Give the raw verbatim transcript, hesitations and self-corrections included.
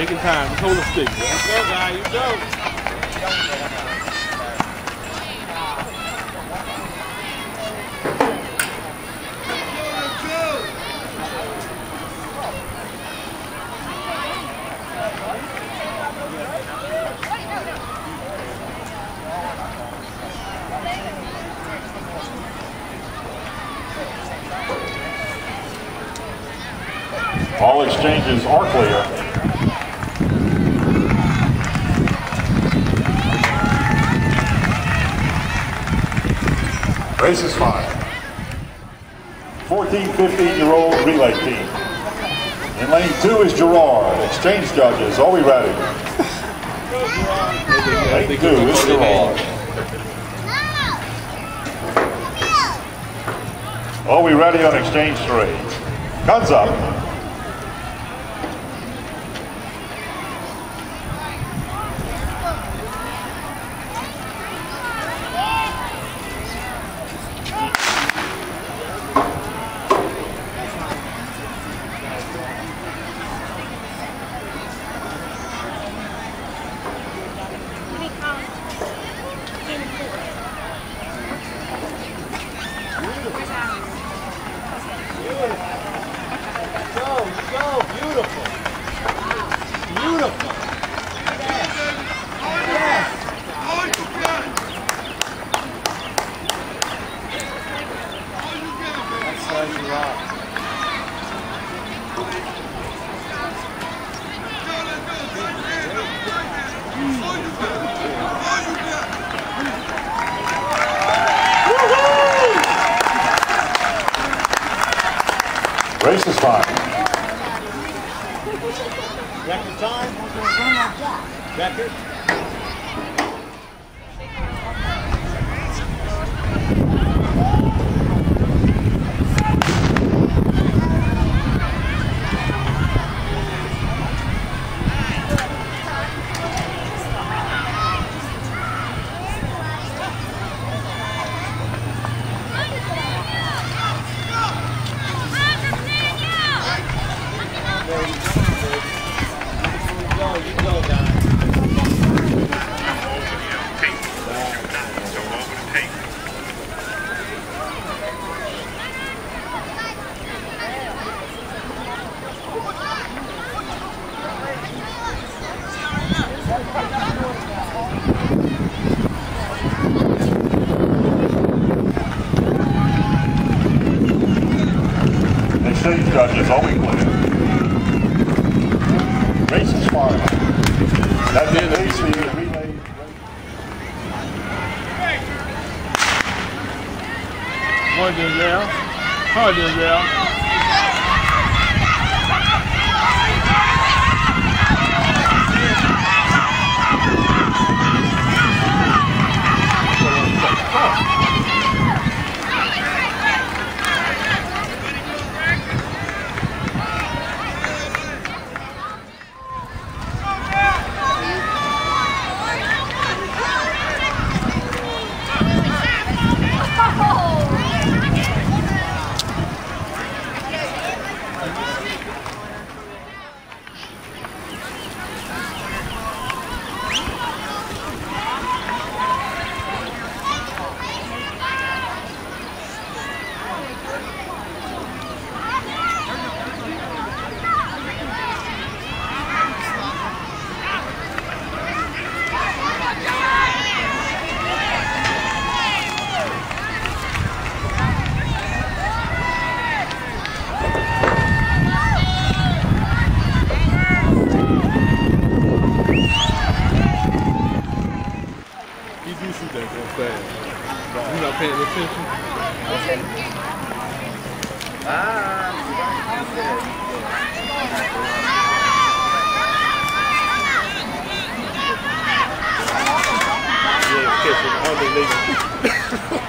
Taking time. Just hold the stick. Let's go, guy. You go. All exchanges are clear. Race is fine. fourteen, fifteen-year-old relay team. In lane two is Gerard. Exchange judges, are we ready? Lane two is Gerard. Are we ready on exchange three? Guns up. Race is fine. Record time? Record? Exchange judges, are we clear? Race is fine. That's the race the relay. Hard Denzel. Hard Denzel. You're not paying attention? Ah. Yeah, catch it. I don't think they